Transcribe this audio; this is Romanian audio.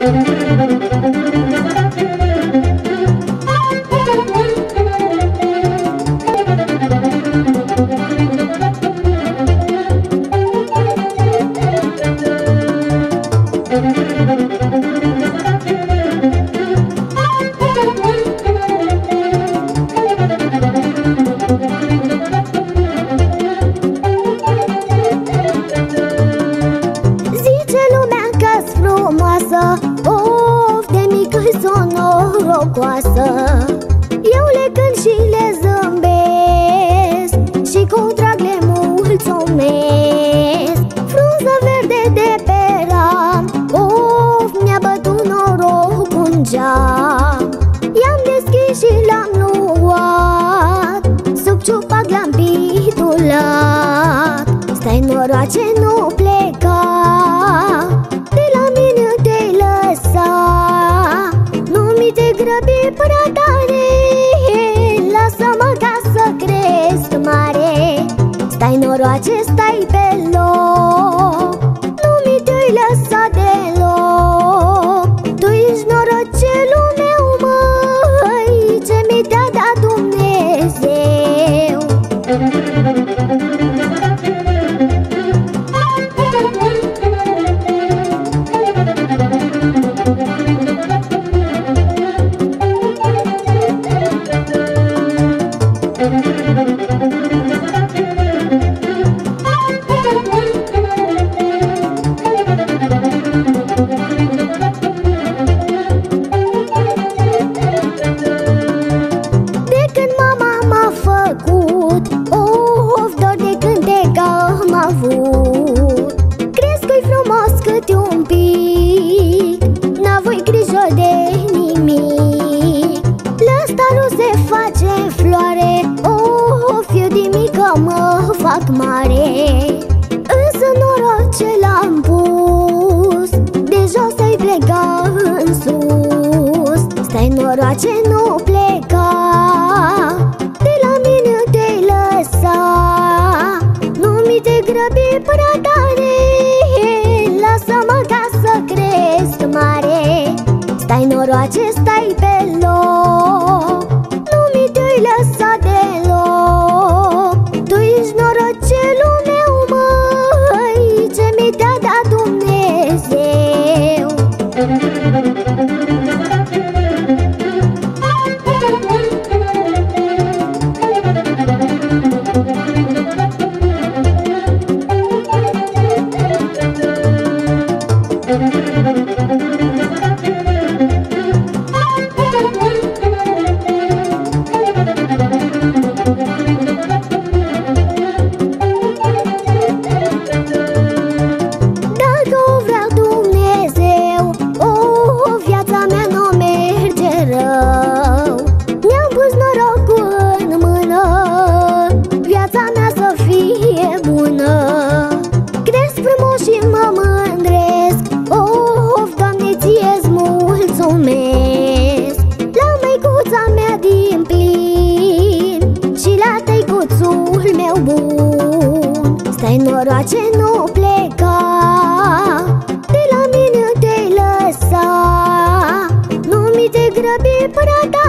Of, de mică-i s-o norocoasă. Eu le cânt și le zâmbesc și cu drag le mulțumesc. Frunză verde de pe ram, of, mi-a bătut norocul în geam. I-am deschis și l-am luat, sub ciupac l-am pitulat. Stai noroace, nu pleca, grăbi prea tare, lasă-mă ca să cresc mare. Stai noroace, stai pe loc, nu mi te-ai lăsat deloc. Tu ești norocelul meu, măi, ce mi te-a dat Dumnezeu. Cresc-i frumos câte un pic, n-avui grijă de nimic. Lăstarul se face floare, of, eu de mică mă fac mare. Însă noroc ce l-am pus, de jos ai pleca în sus. Stai noroace, nu pleca, de la mine te-ai lăsa. Nu mi te grăbi prea tare, lasă-mă ca să cresc mare. Stai noroace, stai pe loc, nu mi te-ai lăsat deloc. Tu ești norocelul meu, măi, ce mi te-a dat Dumnezeu. Dacă o vrea Dumnezeu, o, viața mea n-o merge rău. Mi-am pus norocul în mână, viața mea să fie bună. Cresc frumos și mă mândresc, of, Doamne, ție-ți mulțumesc. La măicuța mea din plin și la tăicuțul meu bun. Stai noroace, nu pleca, de la mine te-ai lăsa. Nu mi te grăbi prea tare,